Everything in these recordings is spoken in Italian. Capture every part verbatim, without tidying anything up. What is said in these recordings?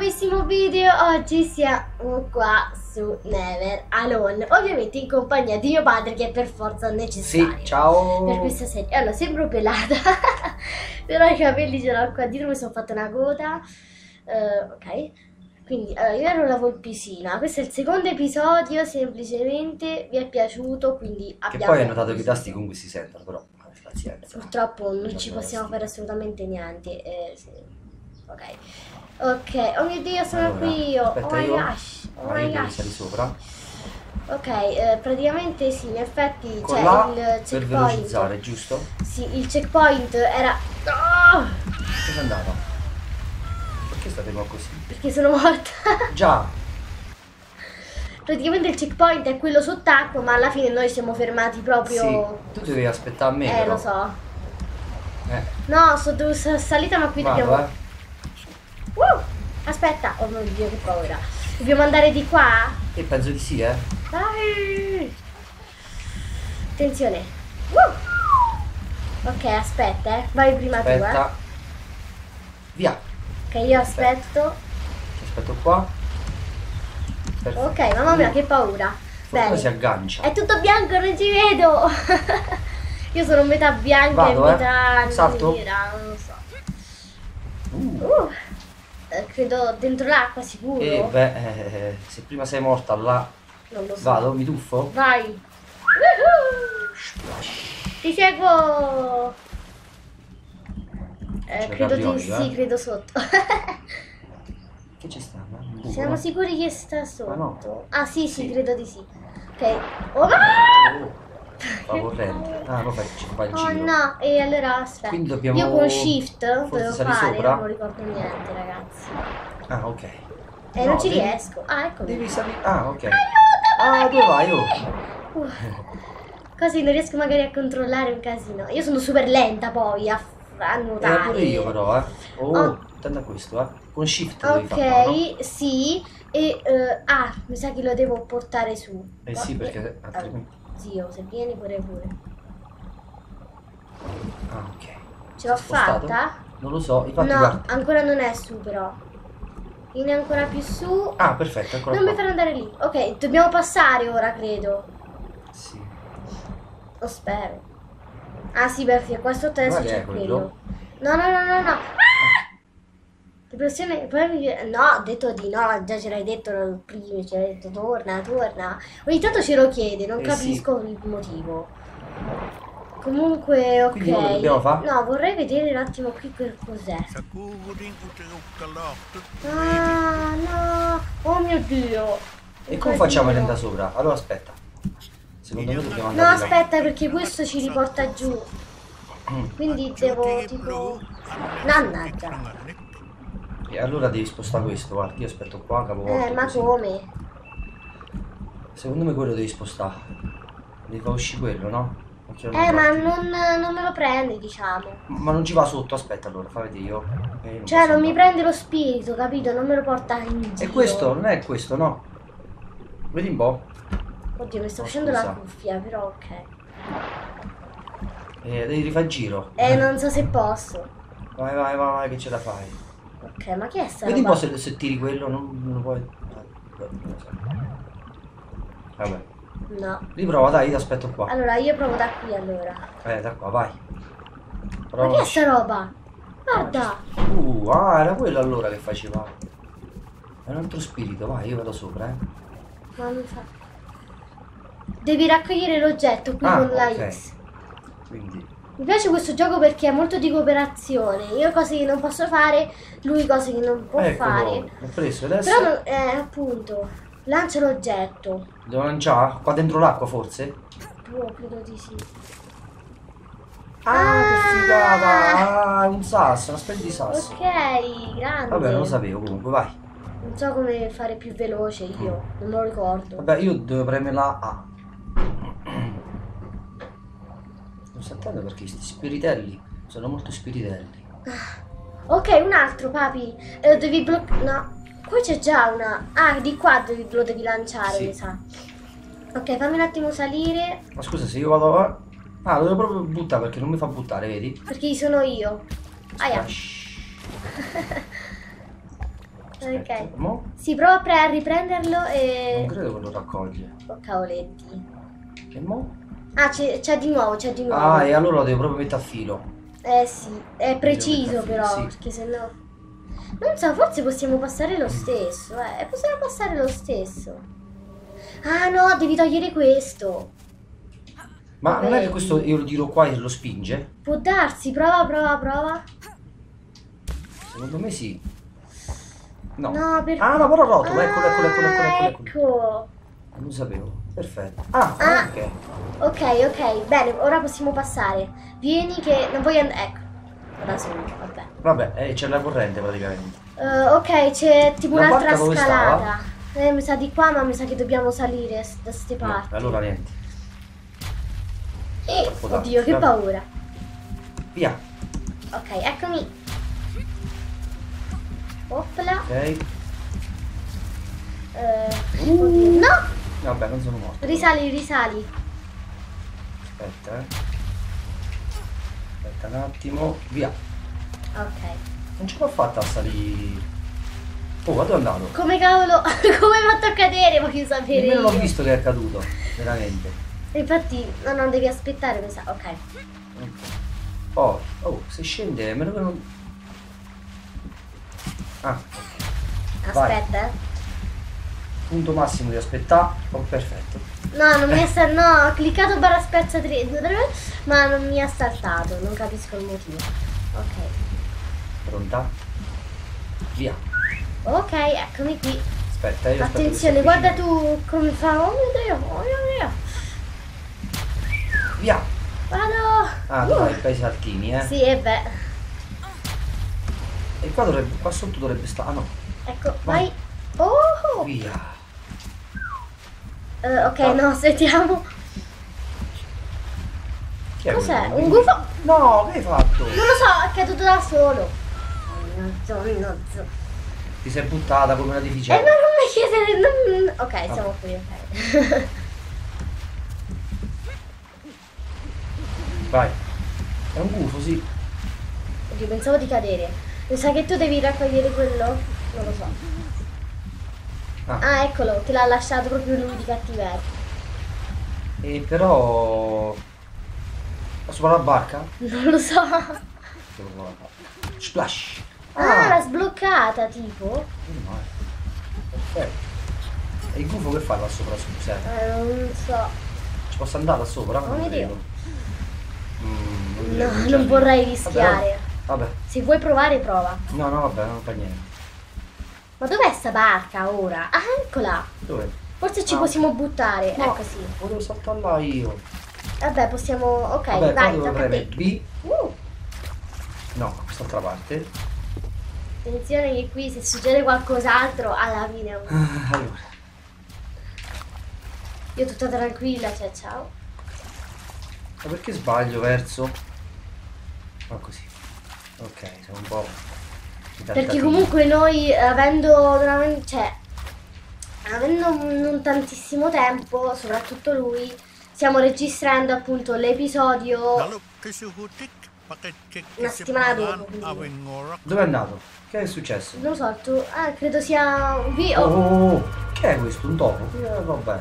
nuovissimo video. Oggi siamo qua su Never Alone, ovviamente in compagnia di mio padre, che è per forza necessario. Sì, ciao. Per questa serie. Allora, sembro pelata però i capelli ce l'ho qua dietro, mi sono fatta una coda. uh, Ok, quindi allora, io ero la volpicina. Questo è il secondo episodio, semplicemente vi è piaciuto, quindi Che abbiamo poi hai notato che i tasti comunque si sentono, però pazienza. purtroppo non Già ci basta. possiamo fare assolutamente niente. eh, sì. Ok, ok, oh mio Dio, sono Allora, qui io. aspetta, Oh my io- gosh, oh Vai, my devi gosh. salire sopra. Ok, eh, praticamente sì, in effetti Con c'è là il per checkpoint. velocizzare, giusto? Sì, il checkpoint era... Oh! Dove è andata? Perché state qua così? Perché sono morta. Già! Praticamente il checkpoint è quello sott'acqua, ma alla fine noi siamo fermati proprio... Sì, tu devi aspettare a me, Eh, però. lo so. Eh, No, sono salita, ma qui vado, dobbiamo... eh. Uh, aspetta, oh mio Dio, che paura. Dobbiamo andare di qua? E penso di sì, eh. Vai. Attenzione. Uh. Ok, aspetta, eh. Vai prima tu, Aspetta. eh. Via. Ok, io aspetto. Ti aspetto qua. Perfetto. Ok, mamma mia, che paura. Qualcuno Bene. si aggancia. È tutto bianco, non ci vedo. Io sono metà bianca Vado, e eh. metà Salto? nera, non lo so. Uh. Uh. Eh, credo dentro l'acqua, sicuro. E beh, eh, se prima sei morta là, Non lo so. vado, mi tuffo. Vai. Woohoo. Ti seguo. Eh, C'è credo di ravioli, sì, eh? credo sotto. Che ci sta? Un buco, Siamo no? sicuri che sta sotto? Ma no. Ah sì, sì, Sì. credo di sì. Ok. Oh, Oh, fa corrente. Ah, lo fai, ci fa il oh giro. no, e allora aspetta. Quindi dobbiamo- Io con shift forse potevo sali fare, sopra? non ricordo niente, ragazzi. Ah, ok. Eh, No, non ci devi- riesco. Ah, ecco. Devi salire. Ah, ok. Ah, dove vai? Oh. Uh, così non riesco magari a controllare un casino. Io sono super lenta poi a, a nuotare. Eh, pure io però, eh. Oh, Oh. attenta a questo, eh. Con shift devi Ok, farlo, no? sì. E eh, ah, mi sa che lo devo portare su. Eh sì, perché altrimenti... Zio, se vieni pure pure. Ah, ok. Ce l'ho Si è spostato? fatta? Non lo so, infatti No, guarda. ancora non è su però. Vieni ancora più su. Ah, perfetto, ancora Non mi qua. far andare lì. Ok, dobbiamo passare ora, credo. Sì. Lo spero. Ah sì, perché qua sotto adesso Guarda che c'è è quello. quello. No, no, no, no, no. Ah! Depressione, poi mi viene- No, ho detto di no, già ce l'hai detto prima, ce l'hai detto torna, torna. Ogni tanto ce lo chiede, non Eh, capisco il motivo. Comunque, ok. Quindi ora dobbiamo fare? No, vorrei vedere un attimo qui per cos'è. Ah, no. Oh mio Dio. E Un come facciamo ad casino. andare sopra? Allora aspetta. Secondo me dobbiamo No, andare là. aspetta, perché questo ci riporta giù. Quindi devo tipo... Mannaggia. E allora devi spostare questo, guarda, io aspetto qua, capovolto Eh, ma così. come? Secondo me quello devi spostare. Devi far uscire quello, no? Perché non Eh, lo ma parti. non, non me lo prendi, diciamo. Ma non ci va sotto, aspetta allora, fa vedere io. Eh, io Cioè, posso non mi andare. prende lo spirito, capito? Non me lo porta in giro. E questo, non è questo, no? Vedi un po'. Oddio, mi sto Oh, facendo scusa. la cuffia, però ok. Eh, devi rifare il giro. Eh, non so se posso. Vai, vai, vai, vai, che ce la fai. Ok, ma che è sta Vedi un roba? po' se, se tiri quello, non, non lo puoi... non lo so. Vabbè. No. Riprova, dai, ti aspetto qua. Allora, io provo da qui, allora. Eh, da qua, vai. Ma Prova. che è sta roba? Guarda. Uh, ah, era quello allora che faceva. È un altro spirito, vai, io vado sopra, eh. Ma mi fa... Devi raccogliere l'oggetto qui Ah, con la ok. X. Quindi, Mi piace questo gioco perché è molto di cooperazione. Io cose che non posso fare, lui cose che non può eccolo, fare. l'ho preso adesso. Però, non- eh, appunto, lancia l'oggetto. Devo lanciare? Qua dentro l'acqua forse? Boh, credo di sì. Ah, che Ah! figata! Ah, un sasso, una specie di sasso. Ok, grande. Vabbè, non lo sapevo comunque, vai. Non so come fare più veloce io, non me lo ricordo. Vabbè, io devo premere la A. Non sentendo perché questi spiritelli sono molto spiritelli. Ok, un altro, papi. Eh, devi bloccare. No, qui c'è già una. Ah, di qua devi- lo devi lanciare, Sì. mi sa. Ok, fammi un attimo salire. Ma scusa, se io vado a... Ah, lo devo proprio buttare perché non mi fa buttare, vedi? Perché ci sono io. Aia. Shh. Aspetta, Ok. mo? Si prova a pre- a riprenderlo Non e... credo che lo raccoglie. Oh, cavoletti. E mo? Ah, c'è c'è di nuovo, c'è di nuovo. Ah, e allora lo devo proprio mettere a filo. Eh sì, è preciso mettere a filo, però, sì. perché sennò... Non so, forse possiamo passare lo stesso, eh. Possiamo passare lo stesso. Ah no, devi togliere questo. Ma non è che Vedi? questo io lo tiro qua e lo spinge? Può darsi, prova, prova, prova. Secondo me sì. No. No, per... Ah, no, però rotolo, eccolo, eccolo, eccolo, eccolo, Ah, eccolo, eccolo. ecco. Non lo sapevo. Perfetto. Ah, Ah. ok. Ok, ok, bene, ora possiamo passare. Vieni che non voglio andare... Ecco, da solo, vabbè. Vabbè, eh, c'è la corrente praticamente. Eh, ok, c'è tipo La un'altra barca dove scalata. Eh, mi sa di qua, ma mi sa che dobbiamo salire s- da ste No, parti. allora niente. Eh, troppo tardi, oddio, che dai. paura. Via. Ok, eccomi. Opla. Ok. Eh, oddio. No! Vabbè, non sono morto. Risali, risali. Aspetta, eh. Aspetta un attimo. Via. Ok. Non ce l'ho fatta a salire. Oh, ma dove è andato? Come cavolo, come hai fatto a cadere, voglio sapere Nemmeno l'ho io. visto che è caduto. Veramente. Infatti, no, non devi aspettare, mi sa. Ok. Ok. Oh, oh, se scende, meno che non... Ah, ok. Vai. Aspetta, eh. Punto massimo di aspettare. Oh, perfetto. No, non mi è saltato. No, ho cliccato barra spezza tre, ma non mi ha saltato. Non capisco il motivo. Ok. Pronta? Via. Ok, eccomi qui. Aspetta, io aspetto che Attenzione, si guarda avvicini. tu come fa. Oh mio Dio, oh mio Dio. Via. Vado. Ah, tu Uh, fai bei saltini, eh. Sì, e beh. E qua dovrebbe, qua sotto dovrebbe stare. Ah no. Ecco, Vai. vai. Oh. Via. Eh, ok, Ah. no, aspettiamo. Chi è Cos'è? quello? Un gufo? No, che hai fatto? Non lo so, è caduto da solo. Mannaggia, mannaggia. Ti sei buttata come una Eh, ma deficiente. non mi chiedere. Non... Ok, Ah. siamo qui, ok. Vai. È un gufo, sì. Oddio, pensavo di cadere. Mi sa che tu devi raccogliere quello? Non lo so. Ah. Ah, eccolo, te l'ha lasciato proprio lui di cattiveria. E però... Sopra la barca? Non lo so. Sopra la barca. Splash. Ah, l'ha sbloccata, tipo. Meno male. Perfetto. E il gufo che fa là sopra, scusa? Eh, non so. Ci posso andare da sopra? Oh mio Dio. Mm, non No, credo, non cioè, vorrei rischiare. Vabbè. Se vuoi provare, prova. No, no, vabbè, non fa niente. Ma dov'è sta barca ora? Ah, eccola. Dove? Forse ci Ah. possiamo buttare. No, Ecco sì. volevo saltare là io. Vabbè, possiamo... Ok, Vabbè, qua vai, devo tocca a premere te. B. Uh, No, quest'altra parte. attenzione che qui se succede qualcos'altro, alla fine... Ah, allora. Io tutta tranquilla, cioè, ciao. Ma perché sbaglio verso? Ma così. Ok, sono un po'... Perché comunque noi, avendo... non avendo- cioè... Avendo non tantissimo tempo, soprattutto lui, stiamo registrando appunto l'episodio Lalu kisuhutik pakai cek una settimana dopo. quindi- awing ngorak Dove è andato? Che è successo? Non lo so, tu... Ah, credo sia un Oh, video. oh, oh, che è questo? Un topo? Eh, vabbè.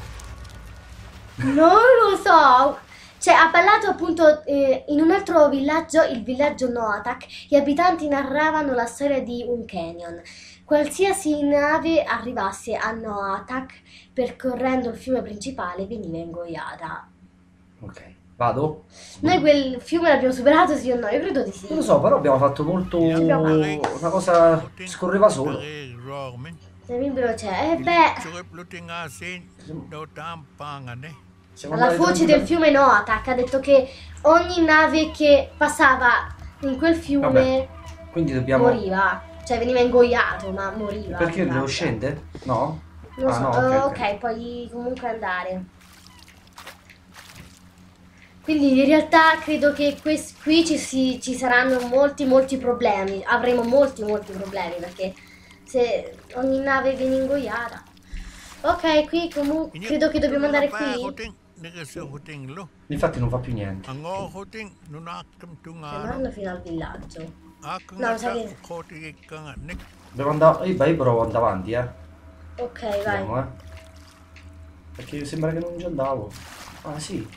Non lo so. Cioè, ha parlato appunto eh, in un altro villaggio, il villaggio Noatak, gli abitanti narravano la storia di un canyon. Qualsiasi nave arrivasse a Noatak percorrendo il fiume principale veniva ingoiata. Ok, vado? Noi quel fiume l'abbiamo superato, sì o no? Io credo di sì. Non lo so, però abbiamo fatto molto... Una cosa... scorreva solo. romen. Se mi c'è. Eh beh, Cukup luting asin do tampangan eh. Siamo alla andati foce del tranquilli- fiume Noatak ha detto che ogni nave che passava in quel fiume Vabbè, quindi dobbiamo... moriva. Cioè veniva ingoiato, ma moriva. Perché io devo Guarda. scendere? No? Non Ah, so, no, eh, ok, ok, ok. puoi comunque andare. Quindi in realtà credo che quest- qui ci, si- ci saranno molti molti problemi. Avremo molti molti problemi perché se ogni nave viene ingoiata. Ok, qui comunque credo che dobbiamo andare qui. Huting nagasu huting lo. Infatti non fa più niente. Ango huting nunakam Stiamo tungan. andando fino al villaggio. Akang No, sa che- khoti kang nek. Devo andare. Io, io provo ad andare avanti, eh. Ok, vai. Vediamo, eh. Perché sembra che non ci andavo. Ah, sì.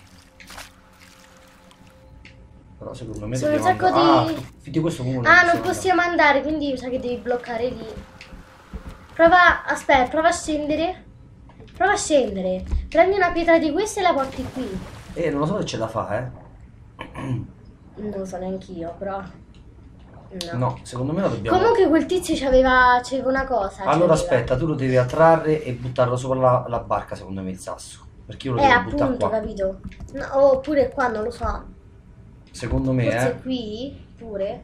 Però secondo me Sono un dobbiamo sacco andare. di... Ah, di questo comune Ah, non possiamo andare, quindi mi sa che devi bloccare lì. Prova, aspetta, prova a scendere. Prova a scendere. Prendi una pietra di questa e la porti qui. Eh, non lo so se ce la fa, eh. Non lo so neanch'io, però... No. No, secondo me la dobbiamo... Comunque quel tizio c'aveva c'aveva una cosa. Allora c'aveva. aspetta, tu lo devi attrarre e buttarlo sopra la, la barca, secondo me, il sasso. Perché io lo Eh, devo buttare appunto, qua. capito? No, oppure qua, non lo so. Secondo me, Forse eh. qui, pure.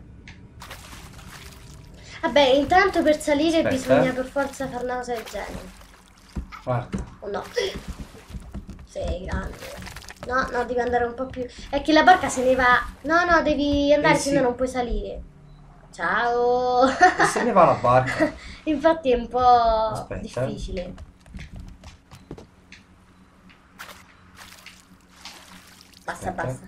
Vabbè, intanto per salire Aspetta, bisogna eh. per forza fare una cosa del genere. Guarda. O no? Sei grande. No, no, devi andare un po' più... È che la barca se ne va... No, no, devi andare, Eh, se sì. no non puoi salire. Ciao! E se ne va la barca. Infatti è un po' Aspetta, eh. difficile. Basta, Aspetta. basta.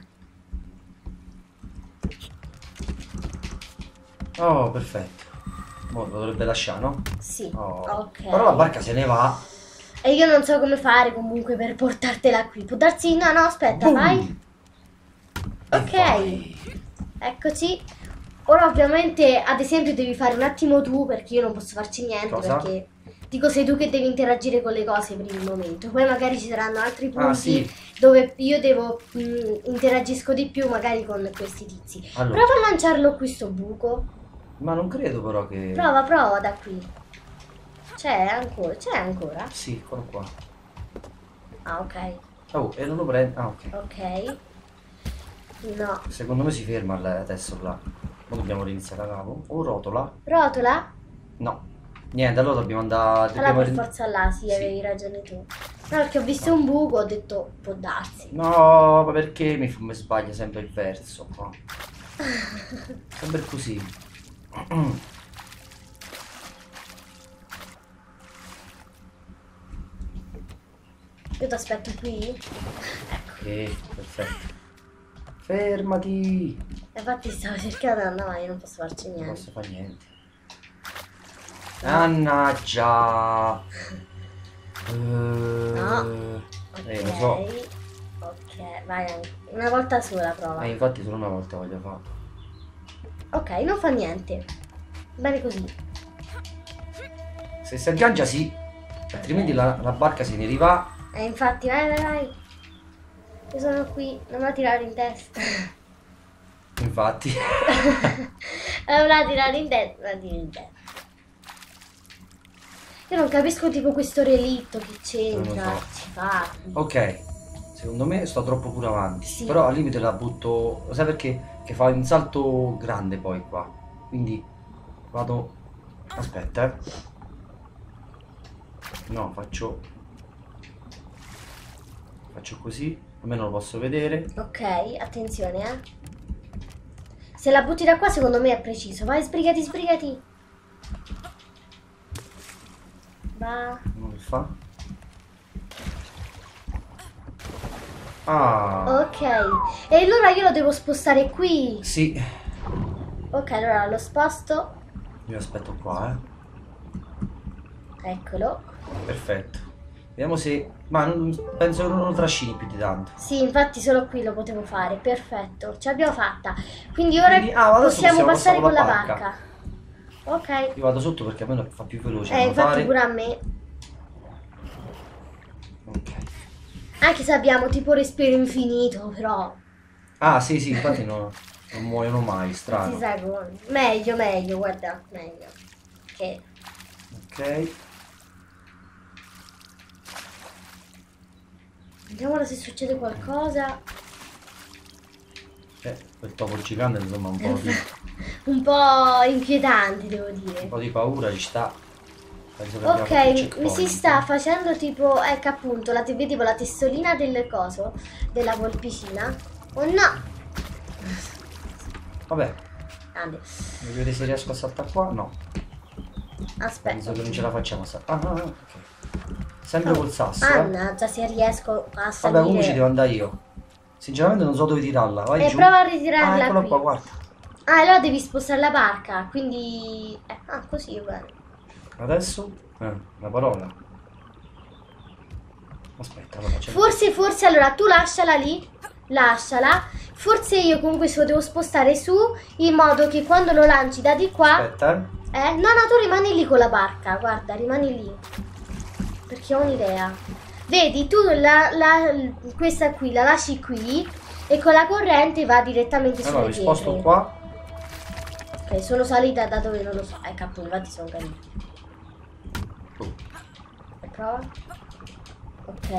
Oh, perfetto. Mo lo dovrebbe lasciare, no? Sì, Oh. ok. Però la barca se ne va. E io non so come fare comunque per portartela qui. Può darsi... No, no, aspetta, Boom! vai. E Ok. vai. Eccoci. Ora ovviamente, ad esempio, devi fare un attimo tu, perché io non posso farci niente, Cosa? perché... Dico, sei tu che devi interagire con le cose per il momento. Poi magari ci saranno altri punti Ah, sì. dove io devo... mh, interagisco di più magari con questi tizi. Allora. Prova a lanciarlo qui sto buco. Ma non credo però che... Prova, prova da qui. C'è ancora? C'è ancora? Sì, eccolo qua. Ah, ok. Oh, e non lo prende... Ah, ok. Ok. No. Secondo me si ferma adesso là. Ma dobbiamo riniziare da capo. O rotola? Rotola? No. Niente, allora dobbiamo andare... Allora Dobbiamo per rin- forza là, sì, Sì. avevi ragione tu. No, perché ho visto un buco, ho detto, può darsi. No, ma perché mi, mi sbaglia sempre il verso qua? Sempre così. Io ti aspetto qui. Ecco. Ok, perfetto. Fermati! Infatti stavo cercando di andare, ma io non posso farci Non niente. posso fare niente. Mannaggia! No. Eh, eh, lo so. Ok. Ok, vai anche. Una volta sola prova. Eh, infatti solo una volta voglio fare. Ok, non fa niente. Bene così. Se si aggancia sì, altrimenti la, la barca se ne riva. Eh, infatti, vai, vai, vai. Io sono qui, non me la tirare in testa. Infatti. Non me la tirare in testa, me la tiro in testa. Io non capisco tipo questo relitto che c'entra, Non lo so. ci fa. Ok. Secondo me sto troppo pure avanti. Sì. Però al limite la butto. Lo sai perché? Che fa un salto grande poi qua. Quindi vado. Aspetta, eh. No, faccio. Faccio così. Almeno lo posso vedere. Ok, attenzione, eh. Se la butti da qua secondo me è preciso. Vai, sbrigati, sbrigati. Va. Non lo fa. Ah. Ok. E allora io lo devo spostare qui. Sì. Ok, allora lo sposto. Io aspetto qua, eh. Eccolo. Perfetto. Vediamo se... Ma non, penso che non lo trascini più di tanto. Sì, infatti solo qui lo potevo fare. Perfetto, ce l'abbiamo fatta. Quindi ora Quindi- ah, adesso possiamo, possiamo passare passare con la con la barca. Ok. Io vado sotto perché a me fa più veloce. Eh, infatti nuotare. pure a me. Ok. Anche se abbiamo tipo respiro infinito, però Ah, sì, sì, infatti no, non muoiono mai, si strano. sa come. Meglio, meglio, guarda, meglio. Che Ok. vediamo ora se succede qualcosa. Eh, quel topo gigante insomma un po' di, Un po' inquietante, devo un dire. po' di paura ci sta. Penso che abbiamo fatto il Ok, mi checkpoint. si sta facendo tipo, ecco appunto, la, vedevo la testolina del coso, della volpicina. Oh no! Vabbè, Grande. voglio vedere se riesco a saltare qua. No, Aspetta. penso che non ce la facciamo a saltare. Ah, ah, ok. Sempre col sasso, eh. Mannaggia, se riesco a salire. Vabbè, comunque ci devo andare io. Sinceramente non so dove tirarla. Vai E giù. prova a Ah, ritirarla eccola qui. qua, guarda. Ah, allora devi spostare la barca, quindi... Eh, ah, così, bene. Adesso? Eh, la parola. Aspetta, lo faccio. Forse, forse, allora tu lasciala lì. Lasciala. Forse io comunque se lo devo spostare su, in modo che quando lo lanci da di qua... Aspetta. Eh, no, no, tu rimani lì con la barca, guarda, rimani lì. Perché ho un'idea. Vedi, tu la, la, questa qui la lasci qui e con la corrente va direttamente sulle Allora, mi pietre. sposto qua. Ok, sono salita da dove non lo so. Ecco, appunto, infatti sono caduti. Oh. E prova. Ok.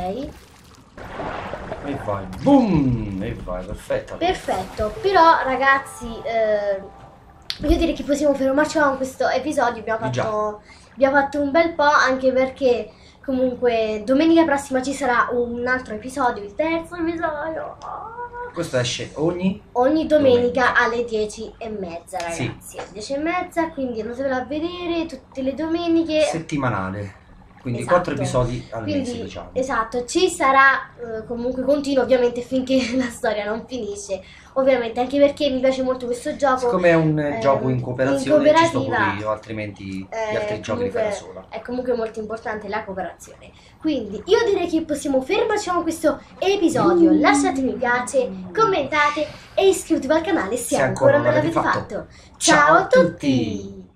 E vai. Boom! E vai, perfetta. Perfetto, però ragazzi, eh, io direi che possiamo fermarci con questo episodio. Abbiamo Già. fatto, abbiamo fatto un bel po', anche perché comunque domenica prossima ci sarà un altro episodio, il terzo episodio. Oh. Questo esce ogni... Ogni domenica, Domenica. alle dieci e mezza, ragazzi. Sì. Alle dieci e mezza, quindi andatevelo a vedere tutte le domeniche. settimanale. Quindi Esatto. quattro episodi al mese, Quindi, diciamo. esatto, ci sarà eh, comunque continuo ovviamente finché la storia non finisce. Ovviamente anche perché mi piace molto questo gioco. Siccome è un ehm, gioco in cooperazione, in ci sto cooperativa, pure io, altrimenti eh, gli altri giochi li fai da comunque sola. è comunque molto importante la cooperazione. Quindi io direi che possiamo fermarci con questo episodio. Lasciate mi piace, commentate e iscrivetevi al canale se, Se ancora ancora non non l'avete l'avete fatto. fatto. Ciao Ciao a a tutti! tutti!